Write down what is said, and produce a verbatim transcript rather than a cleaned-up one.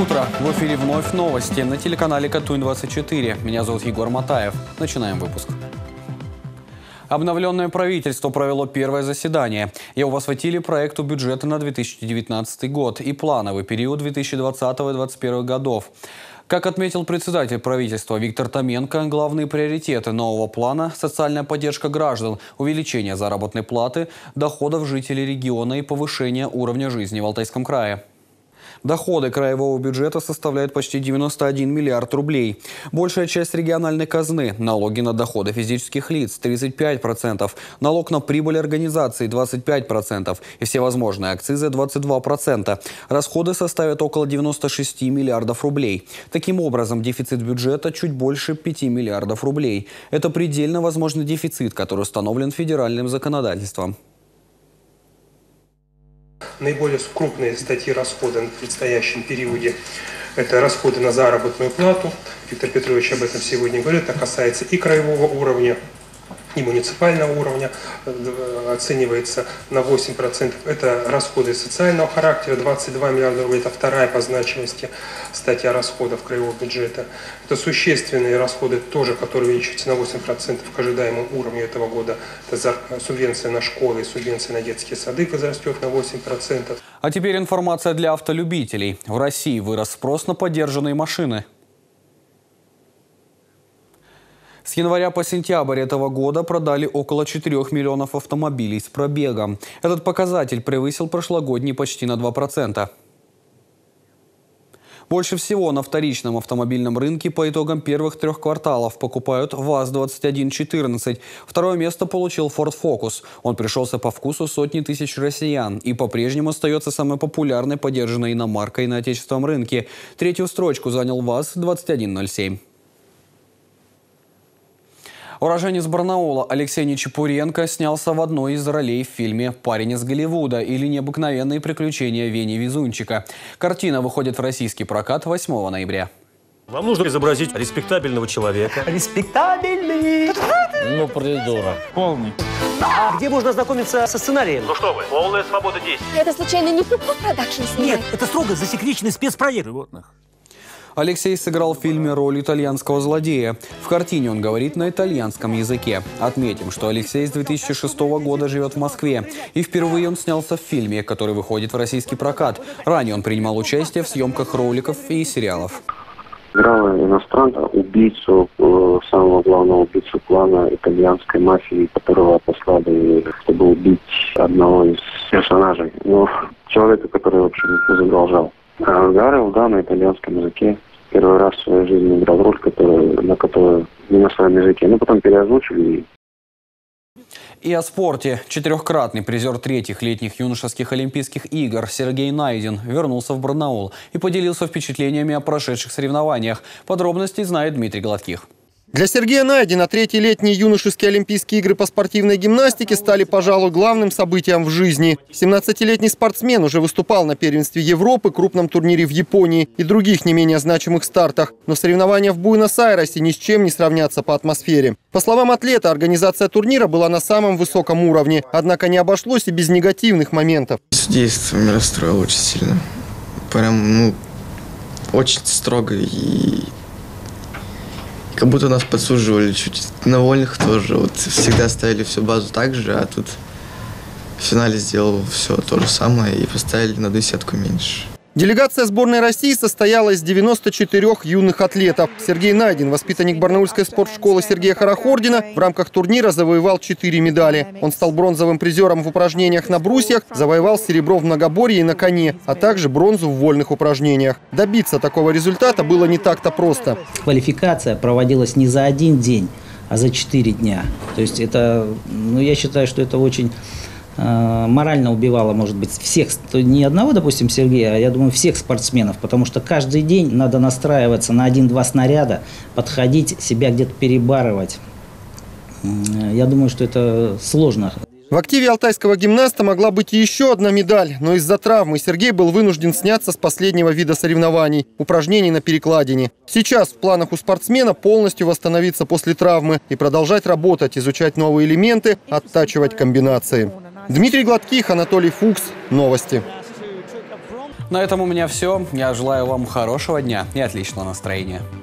утро! В эфире вновь новости на телеканале Катунь двадцать четыре. Меня зовут Егор Матаев. Начинаем выпуск. Обновленное правительство провело первое заседание. Его осветили проекту бюджета на две тысячи девятнадцатый год и плановый период две тысячи двадцатого — две тысячи двадцать первого годов. Как отметил председатель правительства Виктор Томенко, главные приоритеты нового плана – социальная поддержка граждан, увеличение заработной платы, доходов жителей региона и повышение уровня жизни в Алтайском крае. Доходы краевого бюджета составляют почти девяносто один миллиард рублей. Большая часть региональной казны – налоги на доходы физических лиц – тридцать пять процентов, налог на прибыль организаций – двадцать пять процентов и всевозможные акцизы – двадцать два процента. Расходы составят около девяноста шести миллиардов рублей. Таким образом, дефицит бюджета чуть больше пяти миллиардов рублей. Это предельно возможный дефицит, который установлен федеральным законодательством. Наиболее крупные статьи расхода в предстоящем периоде – это расходы на заработную плату. Виктор Петрович об этом сегодня говорит. Это касается и краевого уровня, и муниципального уровня, оценивается на восемь процентов. Это расходы социального характера, двадцать два миллиарда рублей. Это вторая по значимости статья расходов краевого бюджета. Это существенные расходы тоже, которые увеличиваются на восемь процентов к ожидаемому уровню этого года. Это субвенция на школы и субвенция на детские сады возрастет на восемь процентов. А теперь информация для автолюбителей. В России вырос спрос на подержанные машины. С января по сентябрь этого года продали около четырёх миллионов автомобилей с пробегом. Этот показатель превысил прошлогодний почти на два процента. Больше всего на вторичном автомобильном рынке по итогам первых трех кварталов покупают ВАЗ двадцать один четырнадцать. Второе место получил Ford Focus. Он пришелся по вкусу сотни тысяч россиян и по-прежнему остается самой популярной подержанной иномаркой на отечественном рынке. Третью строчку занял ВАЗ двадцать один ноль семь. Уроженец Барнаула Алексей Нечепуренко снялся в одной из ролей в фильме «Парень из Голливуда» или «Необыкновенные приключения Вени Везунчика». Картина выходит в российский прокат восьмого ноября. Вам нужно изобразить респектабельного человека. Респектабельный! Ну, придурок. Полный. А где можно ознакомиться со сценарием? Ну что вы, полная свобода действий. Это случайно не Пупов Продакшн снимает? Нет, это строго засекреченный спецпроект животных. Алексей сыграл в фильме роль итальянского злодея. В картине он говорит на итальянском языке. Отметим, что Алексей с две тысячи шестого года живет в Москве. И впервые он снялся в фильме, который выходит в российский прокат. Ранее он принимал участие в съемках роликов и сериалов. Играл иностранца, убийцу, самого главного убийцу клана итальянской мафии, которого послали, чтобы убить одного из персонажей. Ну, человека, который, в общем, задолжал. Говорил, да, на итальянском языке. Первый раз в своей жизни играл роль, которую, на которую не на своем языке. Ну, потом переозвучили. И о спорте. Четырехкратный призер третьих летних юношеских Олимпийских игр Сергей Найдин вернулся в Барнаул и поделился впечатлениями о прошедших соревнованиях. Подробности знает Дмитрий Гладких. Для Сергея Найдина третьи летние юношеские Олимпийские игры по спортивной гимнастике стали, пожалуй, главным событием в жизни. семнадцатилетний спортсмен уже выступал на первенстве Европы, крупном турнире в Японии и других не менее значимых стартах. Но соревнования в Буэнос-Айресе ни с чем не сравнятся по атмосфере. По словам атлета, организация турнира была на самом высоком уровне. Однако не обошлось и без негативных моментов. Судейство меня расстроило очень сильно. Прям, ну, очень строго и... Как будто нас подсуживали чуть. На вольных тоже. Вот всегда ставили всю базу так же, а тут в финале сделал все то же самое и поставили на десятку меньше. Делегация сборной России состояла из девяноста четырёх юных атлетов. Сергей Найдин, воспитанник барнаульской спортшколы Сергея Хорохордина, в рамках турнира завоевал четыре медали. Он стал бронзовым призером в упражнениях на брусьях, завоевал серебро в многоборье и на коне, а также бронзу в вольных упражнениях. Добиться такого результата было не так-то просто. Квалификация проводилась не за один день, а за четыре дня. То есть это, ну, я считаю, что это очень... морально убивало, может быть, всех, не одного, допустим, Сергея, а я думаю, всех спортсменов, потому что каждый день надо настраиваться на один-два снаряда, подходить, себя где-то перебарывать. Я думаю, что это сложно. В активе алтайского гимнаста могла быть и еще одна медаль, но из-за травмы Сергей был вынужден сняться с последнего вида соревнований – упражнений на перекладине. Сейчас в планах у спортсмена полностью восстановиться после травмы и продолжать работать, изучать новые элементы, оттачивать комбинации. Дмитрий Гладких, Анатолий Фукс. Новости. На этом у меня все. Я желаю вам хорошего дня и отличного настроения.